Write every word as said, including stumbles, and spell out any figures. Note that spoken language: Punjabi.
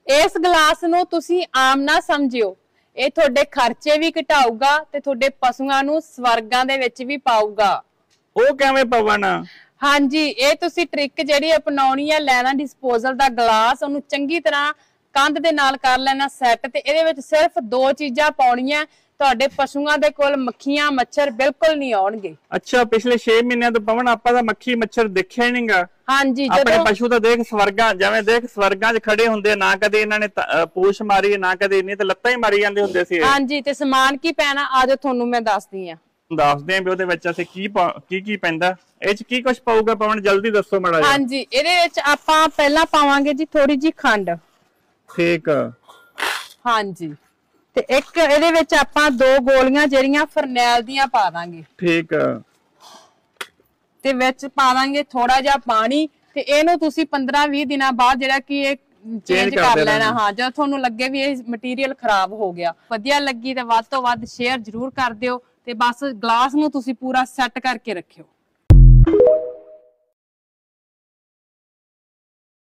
इस गिलास नूं तुसीं आम ना समझियो, ਇਹ ਤੁਹਾਡੇ ਖਰਚੇ ਵੀ ਘਟਾਊਗਾ ਤੇ ਤੁਹਾਡੇ ਪਸ਼ੂਆਂ ਨੂੰ ਸਵਰਗਾਂ ਦੇ ਵਿੱਚ ਵੀ ਪਾਊਗਾ। ਉਹ ਕਿਵੇਂ ਪਵਨ? ਹਾਂਜੀ, ਇਹ ਤੁਸੀਂ ਟ੍ਰਿਕ ਜਿਹੜੀ ਅਪਣਾਉਣੀ ਹੈ, ਲੈਣਾ ਡਿਸਪੋਜ਼ਲ ਦਾ ਗਲਾਸ, ਉਹਨੂੰ ਚੰਗੀ ਤਰ੍ਹਾਂ ਕੰਧ ਦੇ ਨਾਲ ਕਰ ਲੈਣਾ ਸੈੱਟ, ਤੇ ਇਹਦੇ ਵਿੱਚ ਸਿਰਫ ਦੋ ਚੀਜ਼ਾਂ ਪਾਉਣੀਆਂ, ਤੁਹਾਡੇ ਪਸ਼ੂਆਂ ਦੇ ਕੋਲ ਮੱਖੀਆਂ ਮੱਛਰ ਬਿਲਕੁਲ ਨਹੀਂ ਆਉਣਗੇ। ਅੱਛਾ, ਪਿਛਲੇ ਛੇ ਮਹੀਨਿਆਂ ਤੋਂ ਪਵਨ ਆਪਾਂ ਤਾਂ ਮੱਖੀ ਮੱਛਰ ਦੇਖਿਆ ਹੀ ਨਹੀਂਗਾ। ਹਾਂਜੀ, ਆਪਣੇ ਪਸ਼ੂ ਤਾਂ ਦੇਖ ਸਵਰਗਾਂ, ਜਿਵੇਂ ਦੇਖ ਸਵਰਗਾਂ 'ਚ ਖੜੇ ਹੁੰਦੇ, ਨਾ ਕਦੇ ਇਹਨਾਂ ਨੇ ਪੂਛ ਮਾਰੀ, ਨਾ ਕਦੇ ਨਹੀਂ, ਤੇ ਲੱਤਾਂ ਹੀ ਮਾਰੀ ਜਾਂਦੇ ਹੁੰਦੇ ਸੀ। ਹਾਂਜੀ, ਤੇ ਸਮਾਨ ਕੀ ਪੈਣਾ ਆਜੋ ਤੁਹਾਨੂੰ ਮੈਂ ਦੱਸਦੀ ਆ। ਦੱਸਦੇ ਆਂ ਵੀ ਉਹਦੇ ਵਿੱਚ ਅਸੀਂ ਕੀ ਕੀ ਕੀ ਪੈਂਦਾ, ਇਹ 'ਚ ਕੀ ਕੁਝ ਪਾਊਗਾ ਪਵਨ, ਜਲਦੀ ਦੱਸੋ ਮਾੜਾ ਜਿਹਾ। ਹਾਂਜੀ, ਇਹਦੇ ਵਿੱਚ ਆਪਾਂ ਪਹਿਲਾਂ ਪਾਵਾਂਗੇ ਜੀ ਥੋੜੀ ਜੀ ਖੰਡ। ਠੀਕ। ਹਾਂਜੀ, ਤੇ ਇੱਕ ਇਹਦੇ ਵਿੱਚ ਆਪਾਂ ਦੋ ਗੋਲੀਆਂ ਜਿਹੜੀਆਂ ਫਰਨੈਲ ਦੀਆਂ ਪਾ ਦਾਂਗੇ। ਠੀਕ। ਤੇ ਵਿੱਚ ਪਾ ਦਾਂਗੇ ਥੋੜਾ ਜਿਹਾ ਪਾਣੀ, ਤੇ ਇਹਨੂੰ ਤੁਸੀਂ ਪੰਦਰਾਂ ਵੀਹ ਦਿਨਾਂ ਬਾਅਦ ਜਿਹੜਾ ਕਿ ਇਹ ਚੇਂਜ ਕਰ ਲੈਣਾ। ਹਾਂ, ਜਦ ਤੁਹਾਨੂੰ ਲੱਗੇ ਵੀ ਇਹ ਮਟੀਰੀਅਲ ਖਰਾਬ ਹੋ ਗਿਆ। ਵਧੀਆ ਲੱਗੀ ਤਾਂ ਵੱਧ ਤੋਂ ਵੱਧ ਸ਼ੇਅਰ ਜ਼ਰੂਰ ਕਰ ਦਿਓ, ਤੇ ਬਸ ਗਲਾਸ ਨੂੰ ਤੁਸੀਂ ਪੂਰਾ ਸੈੱਟ ਕਰਕੇ ਰੱਖਿਓ।